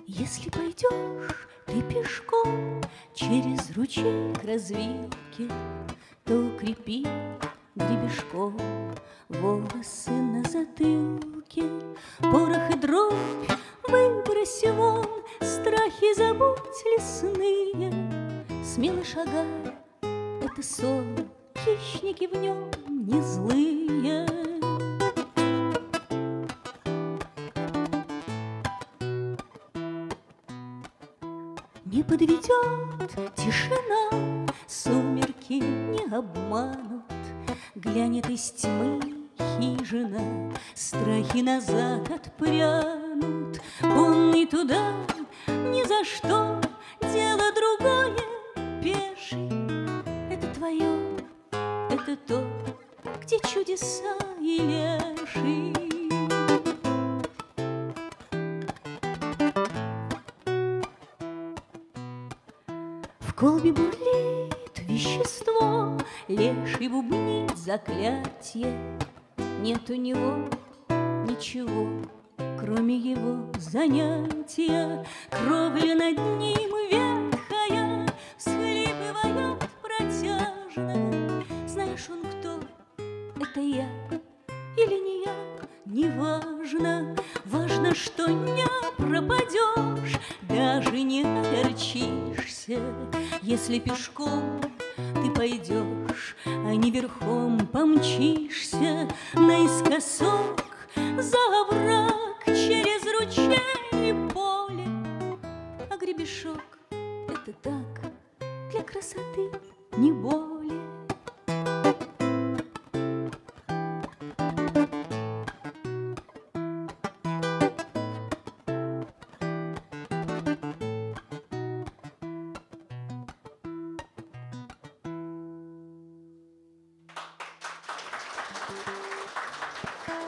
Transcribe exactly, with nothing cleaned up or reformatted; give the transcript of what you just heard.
Если пойдешь ты пешком через ручей к развилке, то укрепи гребешком волосы на затылке. Порох и дробь выбрось вон, страхи забудь лесные. Смело шагай, это сон, хищники в нем не злые. Не подведет тишина, сумерки не обманут. Глянет из тьмы хижина, страхи назад отпрянут. Конный туда ни за что, дело другое, пеший. Это твое, это то, где чудеса и леший. В колбе бурлит вещество, леший бубнит заклятие. Нет у него ничего, кроме его занятия. Кровля над ним ветхая всхлипывает протяжно. Знаешь, он кто? Это я или не я? Неважно, важно, что не пропадешь, даже не огорчишься, если пешком ты пойдешь, а не верхом помчишься наискосок за овраг, через ручей и поле. А гребешок — это так, для красоты, не более.